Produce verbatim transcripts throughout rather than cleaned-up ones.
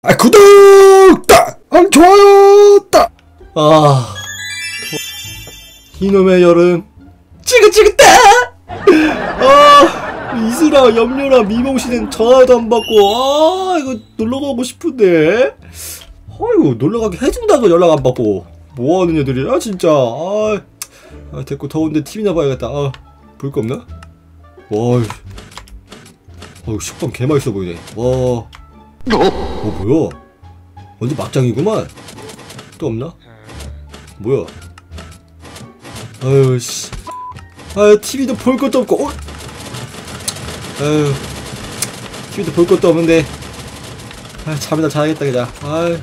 아, 구독! 딱! 아, 좋아요! 딱! 아, 이놈의 여름 지긋지긋해! 아, 이슬아, 염려라, 미몽씨는 전화도 안 받고. 아, 이거 놀러가고 싶은데. 아이고, 놀러가게 해준다고 연락 안 받고. 뭐하는 애들이야 진짜. 아, 아 됐고, 더운데 티비나 봐야겠다. 아, 볼 거 없나? 와, 어우, 식빵 개맛있어 보이네. 와, 어, 뭐야? 완전 막장이구만. 또 없나? 뭐야? 아유, 씨. 아유, 티비도 볼 것도 없고, 어? 아유, 티비도 볼 것도 없는데. 아, 잠이나 자야겠다, 그냥. 아유.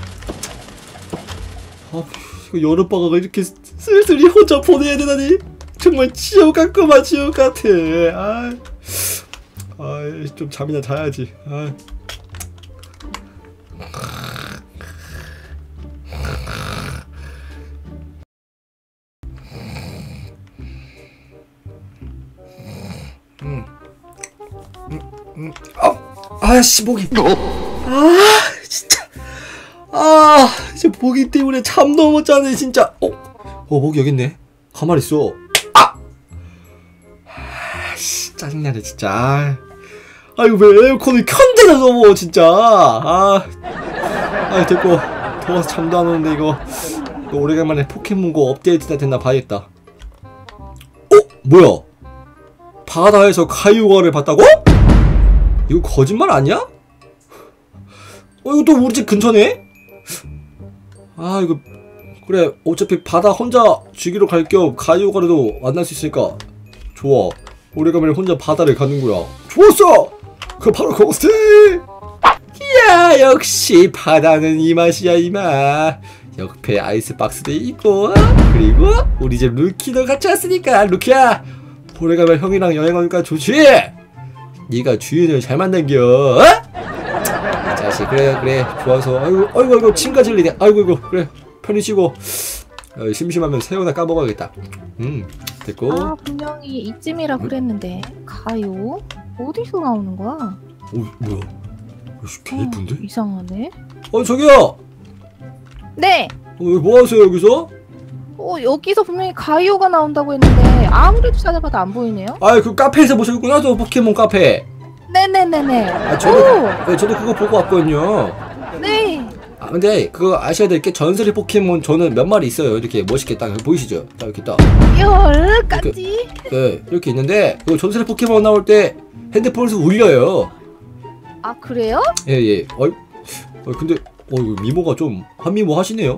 아, 이거 여름방학을 이렇게 슬슬이 혼자 보내야 되다니. 정말 지옥 같구만, 지옥 같아. 아, 아, 좀 잠이나 자야지. 아. 음, 음, 음, 아, 아씨 목이. 아, 진짜. 아, 진짜 목이 때문에 잠도 못 자네 진짜. 어, 어, 목이 여기 있네. 가만히 있어. 아, 아씨, 짜증나네 진짜. 아, 이거 왜 에어컨을 켠대나 너무 진짜. 아, 아, 됐고, 더워서 잠도 안 오는데 이거, 이거 오래간만에 포켓몬고 업데이트가 됐나 봐야겠다. 어, 뭐야? 바다에서 가유가를 봤다고? 이거 거짓말 아니야? 어, 이거 또 우리 집 근처네? 아, 이거 그래, 어차피 바다 혼자 죽이러 갈 겸 가유가르도 만날 수 있으니까 좋아. 오래간만에 혼자 바다를 가는구나. 좋았어! 그거 바로 그거지! 이야, 역시 바다는 이 맛이야, 이 맛. 옆에 아이스박스도 있고, 그리고 우리 집 루키도 같이 왔으니까. 루키야, 오래간만에 형이랑 여행 오니까 좋지? 니가 주인을 잘 만난겨. 어? 자식, 그래 그래 좋아서. 아이고 아이고 아이고 침가 질리네. 아이고 이거 그래 편히 쉬고. 어, 심심하면 새우나 까먹어야겠다. 음, 됐고. 아, 분명히 이쯤이라 그랬는데. 가요? 어디서 나오는 거야? 어, 뭐야? 개 이쁜데? 어, 이상하네. 어, 저기요. 네. 어, 뭐 하세요 여기서? 어, 여기서 분명히 가이오가 나온다고 했는데 아무래도 찾아봐도 안 보이네요. 아, 그 카페에서 보셨구나. 저 포켓몬 카페. 네네네네. 아, 저도 네, 저도 그거 보고 왔거든요. 네. 아, 근데 그거 아셔야 될 게 전설의 포켓몬 저는 몇 마리 있어요. 이렇게 멋있게 딱 보이시죠? 딱 이렇게 딱. 열까지? 네, 이렇게 있는데 그 전설의 포켓몬 나올 때 핸드폰에서 울려요. 아, 그래요? 예, 예. 어, 어 근데 어, 미모가 좀 한미모 하시네요.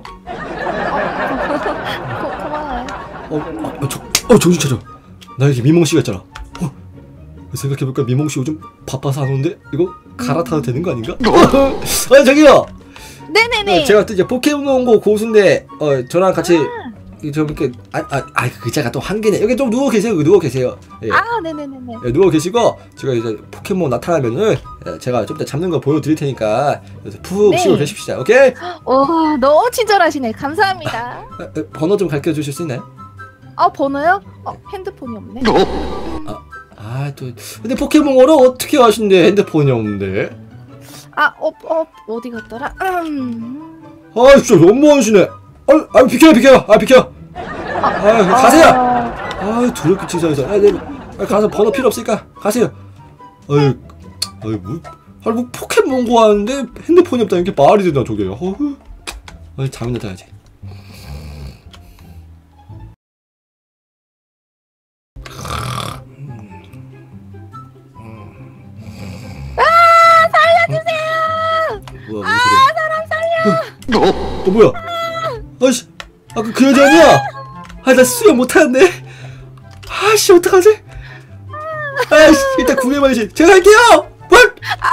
고, 고마워요. 어, 아, 저, 어, 정신 차려. 나 여기 미몽 씨가 있잖아. 어, 생각해볼까, 미몽 씨 요즘 바빠서 안 오는데 이거 갈아타도 되는 거 아닌가? 아, 저기요. 네네네. 어, 제가 또 이제 포켓몬고 고수인데, 어, 저랑 같이 좀 이렇게 아, 아, 아, 그 의자가 또 한 개네. 여기 좀 누워 계세요. 여기 누워 계세요. 예. 아, 네네네네. 예, 누워 계시고 제가 이제 포켓몬 나타나면은 예, 제가 좀 이따 잡는 거 보여드릴 테니까 그래서 푹 네. 쉬고 계십시다. 오케이? 와, 너무 친절하시네. 감사합니다. 아, 아, 번호 좀 가르쳐 주실 수 있나요? 아, 번호요? 어, 핸드폰이 없네. 아, 아, 또 근데 포켓몬을 어떻게 하신대? 핸드폰이 없는데. 아, 어, 어, 어디 갔더라? 음. 아, 진짜 너무하시네. 아, 아, 비켜요, 비켜요. 아, 비켜. 아, 아 가세요. 아, 두렵게 치사해서. 아, 네, 아, 가서 번호 필요 없으니까 가세요. 아유, 아유, 뭐, 아니 뭐 포켓몬고 하는데 핸드폰이 없다 이렇게 말이 되나 저게. 어후. 아, 잠이나 자야지. 뭐야, 아, 사람 살려! 어, 어, 뭐야? 아씨, 아까 그 여자 아니야? 아, 나 수영 못하는데. 아씨, 어떡하지? 아씨, 일단 구해봐야지. 제가 할게요. 뭘?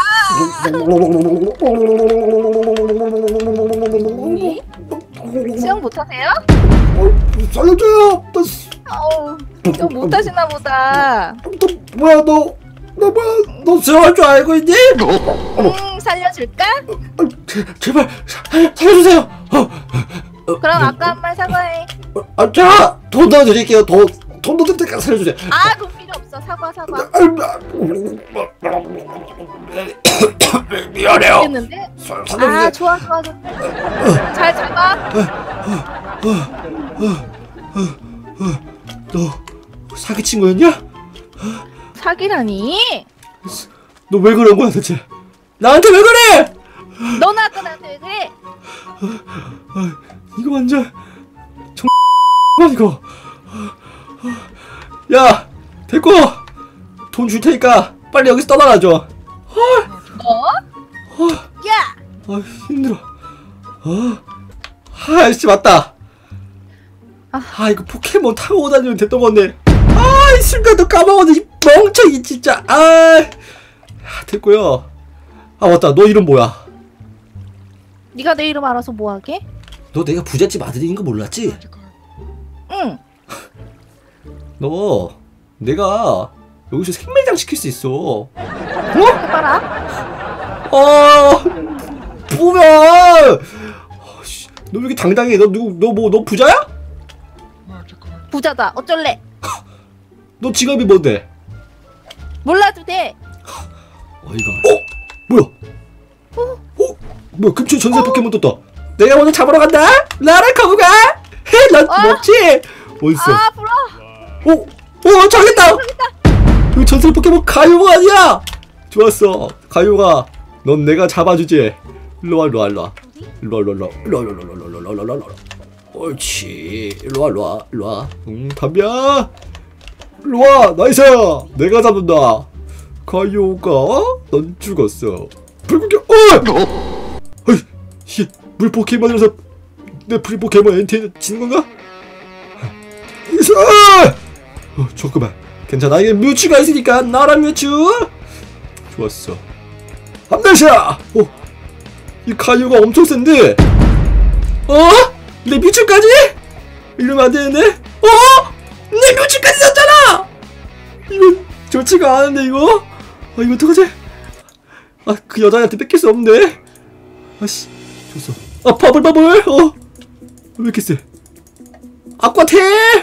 수영 못하세요? 어, 살려줘요. 나 수... 어우, 좀 못하시나 보다. 너 뭐야, 너? 너 뭐야? 너 수영할 줄 알고 있니? 응, 살려줄까? 아, 제, 제발 살, 살려주세요. 어, 어, 그럼 아까 한 말 사과해. 아, 자, 돈 더 드릴게요. 돈. 돈도 될 때까지 살려주세요. 아, 돈 필요 없어. 사과, 사과. 미안해요. 됐는데? 사- 아, 살려주세요. 좋아, 좋아, 좋아. 잘 잡아. 너 사기친 거였냐? 사기라니? 너 왜 그런 거야 대체? 나한테 왜 그래? 너는 아까 나한테 왜 그래? 아, 이거 완전 정 이거. 야, 됐고 돈 줄 테니까 빨리 여기서 떠나가줘. 뭐? 야! 아 힘들어. 아, 아씨 맞다. 아. 아 이거 포켓몬 타고 다니면 됐던 건데. 아, 이 순간도 까먹었네. 이 멍청이 진짜. 아, 됐고요. 아 맞다. 너 이름 뭐야? 네가 내 이름 알아서 뭐하게? 너 내가 부잣집 아들인 거 몰랐지? 응. 너 내가 여기서 생매장 시킬 수 있어. 어? 해봐라. 어, 보면. 어, 씨, 너 왜 이렇게 당당해? 너 누구? 너 뭐? 너 부자야? 부자다. 어쩔래? 너 직업이 뭔데? 몰라도 돼. 어이가. 어? 뭐야? 어? 어? 뭐야? 근처에 전설 포켓몬 떴다. 내가 먼저 잡으러 간다. 나랑 거부가. 헤, 넌 어? 먹지? 어딨어? 아, 불어. 어? 어, 저기있다! 이거 전설 포켓몬 가요가 아니야! 좋았어. 가요가, 넌 내가 잡아주지. 일로와, 일로와, 일로와. 일로와, 일로와, 일로와, 일로와, 일로와, 일로와, 일로와, 일로와, 일로와. 옳지. 일로와, 일로와, 일로와. 응, 담비야. 일로와, 나이스! 내가 잡는다. 가요가, 넌 죽었어. 불공격, 어! 어이, 이게 물 포켓몬이라서 내 불 포켓몬 엔티는 지는 건가? 이서! 어, 좋구만. 괜찮아. 이게 뮤츠가 있으니까 나랑 뮤츠. 좋았어. 한대샤. 어, 이 가요가 엄청 센데. 어? 내 뮤츠까지? 이러면 안 되는데. 어? 내 뮤츠까지 썼잖아. 이건 좋지가 않은데 이거. 아 이거 어떡하지? 아 그 여자한테 뺏길 수 없는데. 아씨, 좋았어. 아 바블바블. 어. 왜 이렇게 세? 아쿠아테!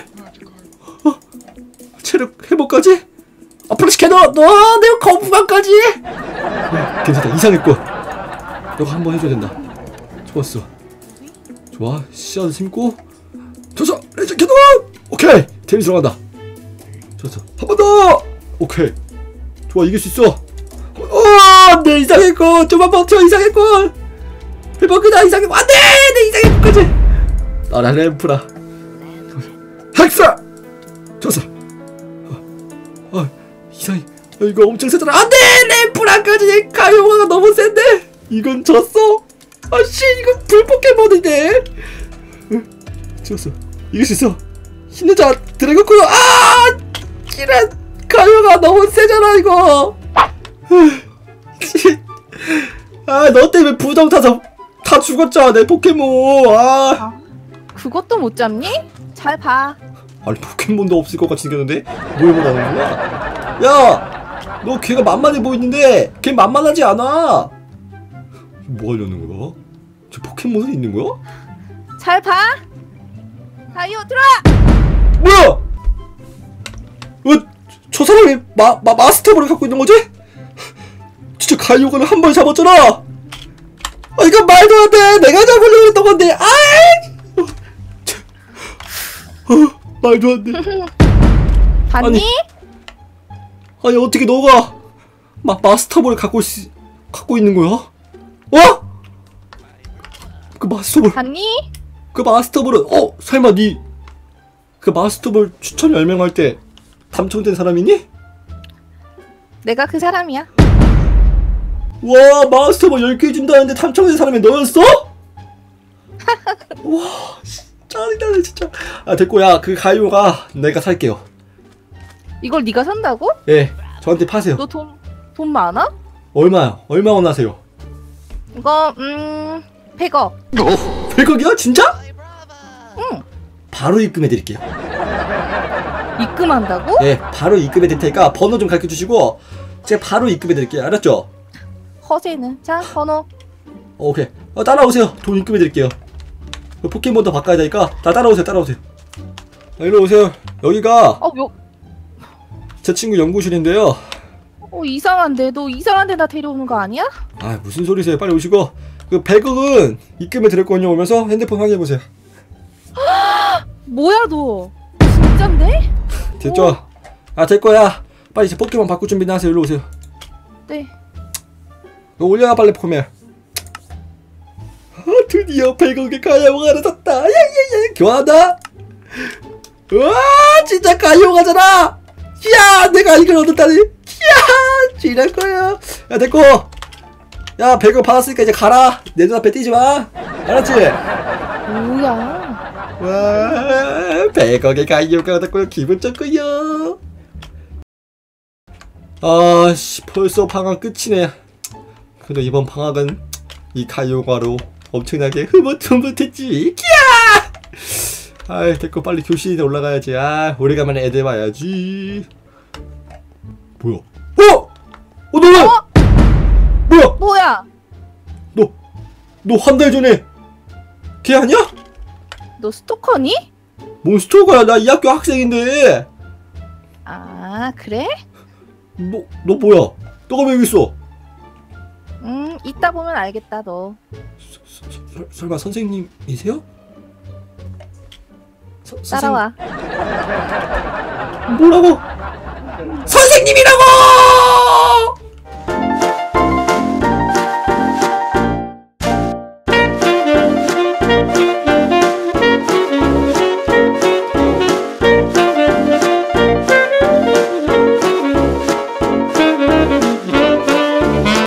어? 체력 회복까지? 아 플래시 캐논! 너! 내가 거부감까지! 어, 괜찮다. 이상했고. 너가 한번 해줘야 된다. 좋았어. 좋아. 씨앗을 심고. 좋았어. 레이저 캐논! 오케이! 데미지 들어간다. 좋았어. 한 번 더! 오케이. 좋아. 이길 수 있어. 어! 내 이상했고. 좀만 버텨. 이상했고. 회복이다. 이상했고. 안 돼! 내 이상했고까지! 나라 램프라. 학사! 좋았어. 어, 어, 이상해. 어, 이거 엄청 세잖아. 안 돼! 램프라까지! 가요가 너무 센데? 이건 졌어? 아씨, 이거 불 포켓몬인데? 어, 좋았어. 이길 수 있어. 힘내자, 드래곤코어! 아! 이런! 가요가 너무 세잖아, 이거! 아, 너 때문에 부정 타서 다 죽었잖아, 내 포켓몬! 아! 그것도 못 잡니? 잘 봐. 아니 포켓몬도 없을 것 같이 생겼는데? 뭘 원하는 거야? 야! 너 걔가 만만해 보이는데 걔 만만하지 않아! 뭐 하려는 거야? 저 포켓몬은 있는 거야? 잘 봐. 가요 들어와. 뭐야! 어? 저 사람이 마, 마, 마스터볼을 갖고 있는 거지? 진짜 가요가를 한 번에 잡았잖아! 아 이거 말도 안 돼! 내가 잡으려고 했던 건데! 아이! 어, 말도 안 돼. 봤니? 아니, 아니 어떻게 너가 마, 마스터볼을 갖고 있, 갖고 있는 거야? 어? 그 마스터볼, 봤니? 그 마스터볼은 어 설마 니 그 마스터볼 추천 열 명 할 때 당첨된 사람이니? 내가 그 사람이야. 와 마스터볼 열 개 준다는데 당첨된 사람이 너였어? 와 짜증나네 진짜. 아 됐고 야 그 가요가 내가 살게요. 이걸 네가 산다고? 예 저한테 파세요. 너 돈 돈 많아? 얼마요? 얼마 원하세요? 이거 음 백억. 백억이야? 진짜? 응. 바로 입금해 드릴게요. 입금한다고? 예 바로 입금해 드릴 테니까 번호 좀 가르쳐 주시고 제가 바로 입금해 드릴게요. 알았죠? 허세는. 자 번호. 어, 오케이. 어, 따라오세요. 돈 입금해 드릴게요. 포켓몬도 바꿔야 되니까 다 따라오세요. 따라오세요. 아, 일로 오세요. 여기가 어, 요, 제 친구 연구실인데요. 어 이상한데 너 이상한 데나 데려오는 거 아니야? 아 무슨 소리세요? 빨리 오시고 그 백억은 입금해 드렸거든요. 오면서 핸드폰 확인해 보세요. 뭐야 너? 진짠데? 됐죠? 아 됐거야. 빨리 이제 포켓몬 바꿀 준비나 하세요. 일로 오세요. 네. 너 올려야 빨리 포켓몬. 아 드디어 백억의 가야오가 하나 샀다. 야야야 교환한다. 우와 진짜 가야오가잖아. 야 내가 이걸 얻었다니. 야 지랄 거야. 야 됐고. 야 백억 받았으니까 이제 가라. 내 눈앞에 띄지 마. 알았지? 뭐야? 와 백억의 가야오가 얻었고요. 기분 좋고요. 아씨 벌써 방학 끝이네. 그래도 이번 방학은 이 가요가로 엄청나게 흐뭇흐뭇했지. 키야! 아이 됐고 빨리 교실에 올라가야지. 아 오래간만에 애들 봐야지. 뭐야? 어? 어 너는? 어? 뭐야? 뭐야? 너 너 한 달 전에 걔 아니야? 너 스토커니? 뭔 스토커야? 나 이 학교 학생인데. 아 그래? 너 너 뭐야? 너가 왜 여기 있어? 음 이따 보면 알겠다 너. 서, 서, 서, 설마 선생님이세요? 서, 따라와. 뭐라고? 선생님이라고!